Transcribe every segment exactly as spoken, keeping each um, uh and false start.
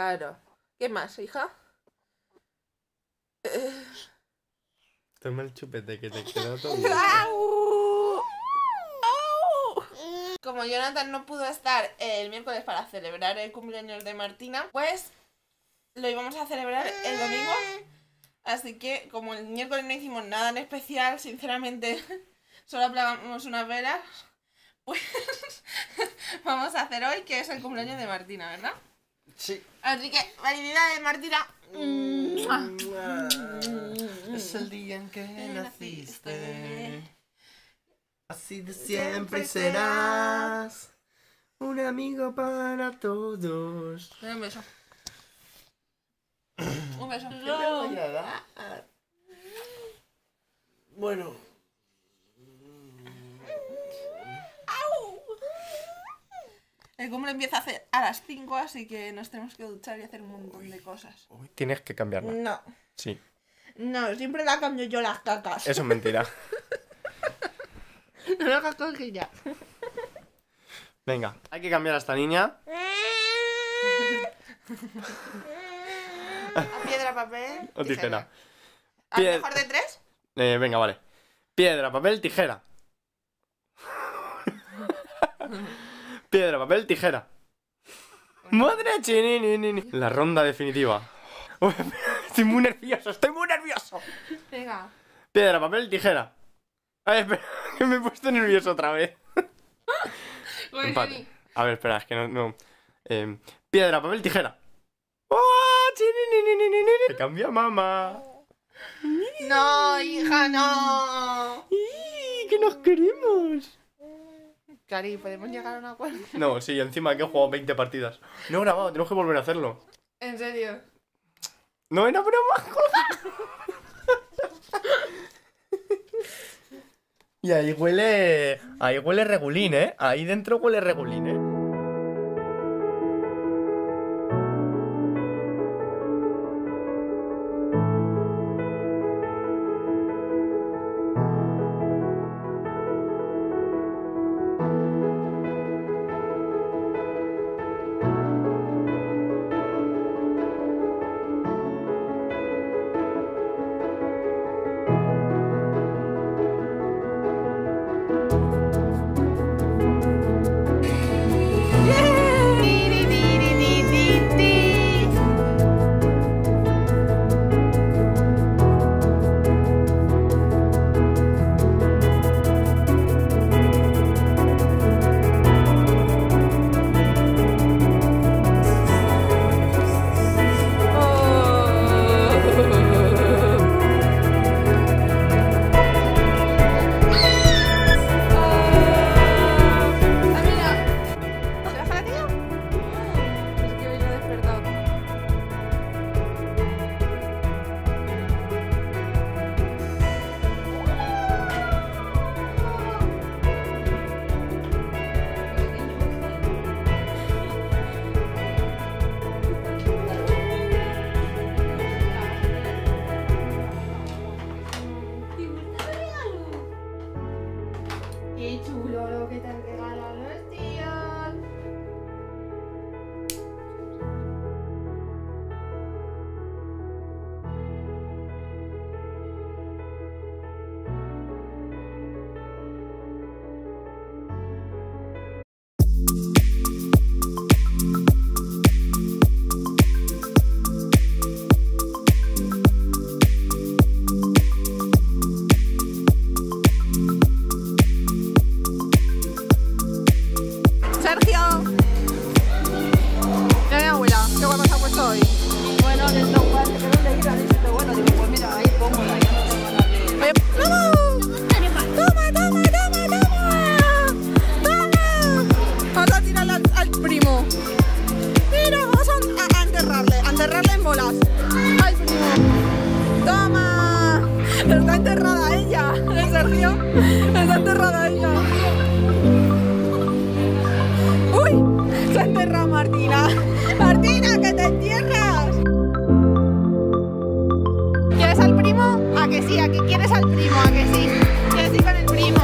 Claro. ¿Qué más, hija? Eh... Toma el chupete que te queda todo bien. Como Jonathan no pudo estar el miércoles para celebrar el cumpleaños de Martina, pues lo íbamos a celebrar el domingo. Así que como el miércoles no hicimos nada en especial, sinceramente solo apagamos unas velas, pues vamos a hacer hoy que es el cumpleaños de Martina, ¿verdad? Sí. Así que, felicidades, Martina. Es el día en que naciste. Así de siempre serás un amigo para todos. Dame un beso. Un beso. ¿Qué te voy a dar? Bueno. El cumple empieza a, hacer a las cinco, así que nos tenemos que duchar y hacer un montón de cosas. Uy, tienes que cambiarla. No. Sí. No, siempre la cambio yo las cacas. Eso es mentira. No lo hagas con ella. Venga, hay que cambiar a esta niña. A piedra, papel, O tijera. ¿Al Pie- mejor de tres? Eh, venga, vale. Piedra, papel, tijera. Piedra, papel, tijera. Madre chinini. La ronda definitiva. Uy, estoy muy nervioso, estoy muy nervioso. Venga. Piedra, papel, tijera. Ay, espera, que me he puesto nervioso otra vez. Pues Empate. sí. A ver, espera, es que no... no. Eh, piedra, papel, tijera. ¡Oh, chinini! Se cambia mamá. No, hija, no. ¡Y, que nos queremos! Cari, ¿podemos llegar a un acuerdo? No, sí, encima que he jugado veinte partidas. No he grabado, tenemos que volver a hacerlo. ¿En serio? No era broma. Y ahí huele... Ahí huele regulín, ¿eh? Ahí dentro huele regulín, ¿eh? Qué chulo lo que te han regalado los tíos. Sergio. Mira mi abuela, qué guapa se ha puesto hoy. Bueno, que no, que dónde ir a decirte, bueno, digo, pues mira, ahí cómoda, ya no tengo nada que... Oye, ¡vamos! ¡Toma, toma, toma, toma! ¡Toma! Vamos a tirarle al, al primo. Mira, vamos a, a, a enterrarle, a enterrarle en bolas. ¡Al primo! ¡Toma! Está enterrada ella, ¿eh, Sergio? Está enterrada ella. ¡Uy! Se ha enterrado Martina. ¡Martina, que te entierras! ¿Quieres al primo? ¿A que sí? ¿A que quieres al primo? ¿A que sí? ¿Quieres ir con el primo?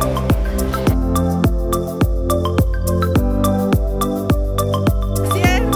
Sergio.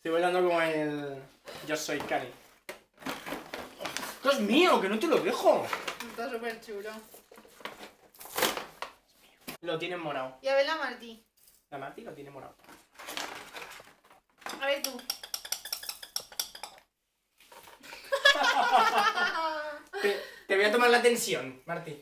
Estoy bailando como el... Yo soy Cani. ¡Esto es mío! ¡Que no te lo dejo! Está súper chulo. Lo tienen morado. Y a ver la Martí. La Marti lo tiene morado. A ver tú. Te, te voy a tomar la tensión, Marti.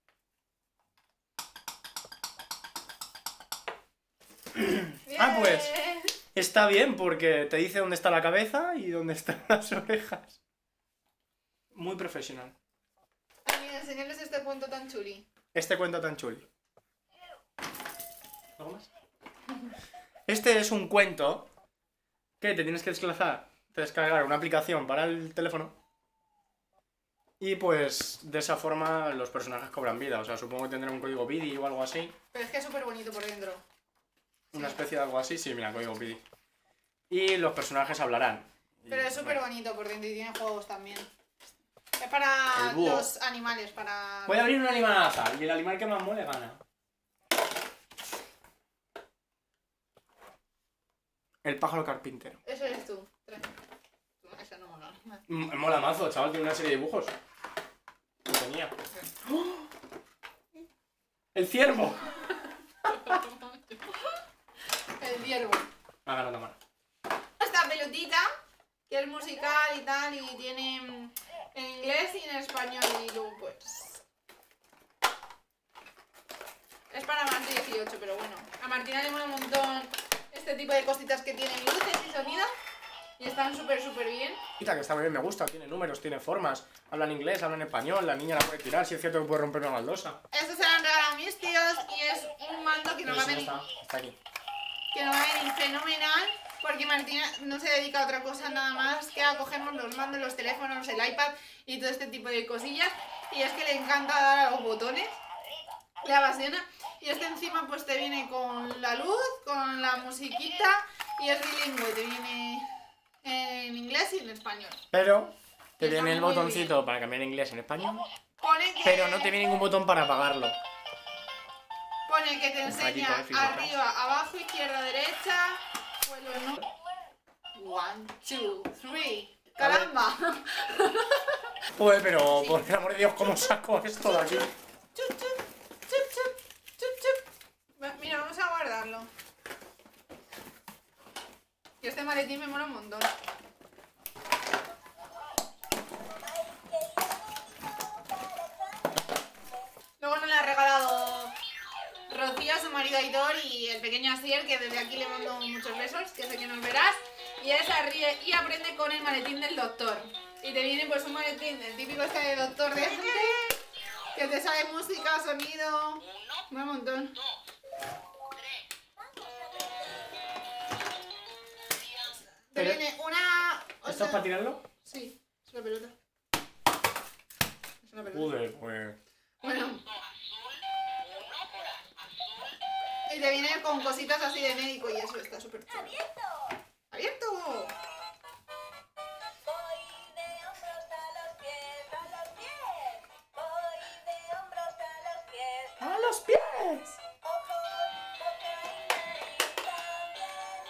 Ah, pues... Está bien, porque te dice dónde está la cabeza y dónde están las orejas. Muy profesional. Ay, mira, enseñarles este cuento tan chuli. Este cuento tan chuli. ¿Algo más? Este es un cuento que te tienes que descargar, descargar una aplicación para el teléfono y pues de esa forma los personajes cobran vida. O sea, supongo que tendrán un código P I D I o algo así. Pero es que es súper bonito por dentro. Una especie de algo así, sí, mira, código P I D I. Y los personajes hablarán. Y, Pero es súper bueno. bonito por dentro y tiene juegos también. Es para El búho. los animales, para... Voy a abrir un animal al azar y el animal que más mole gana. El pájaro carpintero. Eso eres tú. Trae. Esa no mola. M- Mola mazo, chaval, tiene una serie de dibujos. Lo tenía. ¡Oh! ¡El ciervo! El ciervo. Ha ganado la mano. Esta pelotita, que es musical y tal, y tiene mm, en inglés y en español, y luego pues... Es para más de dieciocho, pero bueno. A Martina le mola un montón este tipo de cositas que tienen luces y sonido, y están súper, súper bien. Que está muy bien, me gusta, tiene números, tiene formas. Hablan inglés, hablan español, la niña la puede tirar, si es cierto que puede romper una baldosa. Esto se lo han regalado a mis tíos y es un mando que Pero nos va a si no venir... está, está aquí. que nos va a venir fenomenal, porque Martina no se dedica a otra cosa nada más que a cogernos los mandos, los teléfonos, el iPad y todo este tipo de cosillas, y es que le encanta dar a los botones, le apasiona, y este encima pues te viene con la luz, con la musiquita, y es bilingüe, te viene en inglés y en español. Pero te Está viene el muy botoncito bien. para cambiar inglés en español, Pone que, pero no te viene ningún botón para apagarlo. pone que te Un rayito enseña de fibra. arriba, abajo, izquierda, derecha, pues los números. One, two, three. ¡Caramba! Joder, pero por el amor de Dios, ¿cómo saco esto de aquí? Chup, chup, chup, chup, chup, chup. Va- Mira, vamos a guardarlo. Y este maletín me mola un montón. Luego nos le ha regalado Rocío a su marido Aitor y el pequeño Asier, que desde aquí le mando muchos besos, que sé que nos verás. Y ella ríe y aprende con el maletín del doctor. Y te viene pues un maletín, el típico este de doctor de gente, que te sabe música, sonido, un montón. Te Pero- viene una... o ¿Esto es sea- para tirarlo? Sí, es una pelota. Es una pelota. Joder, pues... Bueno. Y te viene con cositas así de médico y eso está súper chulo. ¡Abierto! Voy de hombros a los pies, a los pies. Voy de hombros a los pies. ¡A los pies! Ojos, boca y nariz también.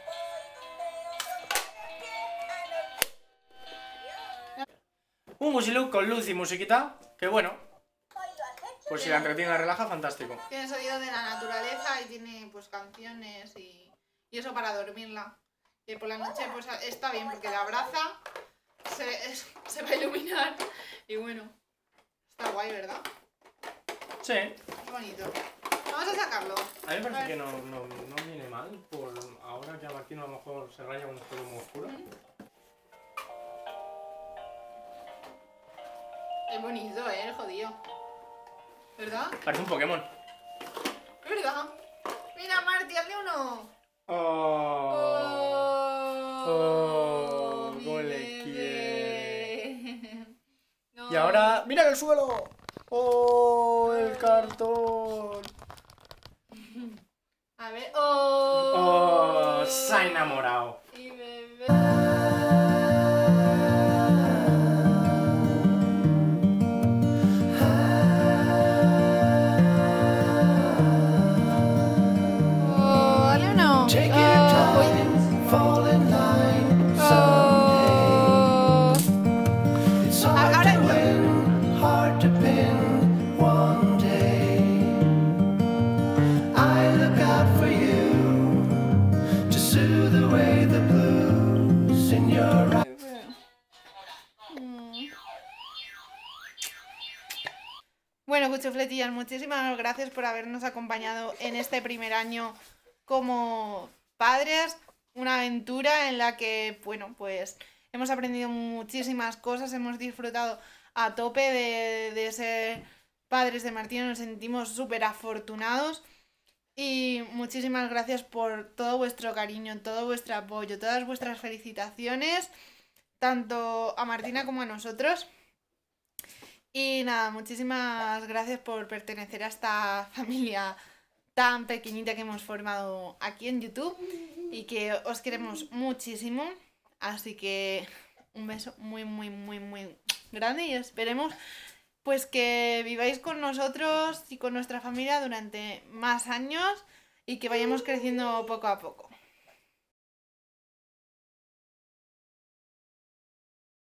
Voy de hombros a los pies, a los pies. Un musilook con luz y musiquita, que bueno, Hoy lo has hecho. pues si la entretiene y la relaja, fantástico. Tiene sonido de la naturaleza y tiene pues canciones y, y eso para dormirla. Y por la noche pues está bien porque la abraza, se, es- se va a iluminar y bueno, está guay, ¿verdad? Sí, Qué bonito. Vamos a sacarlo. a mí me parece A ver. que no, no, no viene mal, por ahora que a Martín a lo mejor se raya cuando esté muy oscuro. Es bonito, eh, el jodido. ¿Verdad? Parece un Pokémon. ¿Verdad? Mira, Marti, hazle uno. Oh, Oh, Oh, mi cómo le bebé. No. y ahora, ¡mira el suelo! ¡Oh, el cartón! A ver. Oh. ¡Oh, se ha enamorado! Y bebé. Oh, dale uno. Take your Oh, time, fall in line. Bueno, cuchufletillas, muchísimas gracias por habernos acompañado en este primer año como padres. Una aventura en la que, bueno, pues hemos aprendido muchísimas cosas, hemos disfrutado a tope de, de ser padres de Martina, nos sentimos súper afortunados. Y muchísimas gracias por todo vuestro cariño, todo vuestro apoyo, todas vuestras felicitaciones, tanto a Martina como a nosotros. Y nada, muchísimas gracias por pertenecer a esta familia tan pequeñita que hemos formado aquí en YouTube y que os queremos muchísimo. Así que un beso muy, muy, muy, muy grande y esperemos pues que viváis con nosotros y con nuestra familia durante más años y que vayamos creciendo poco a poco.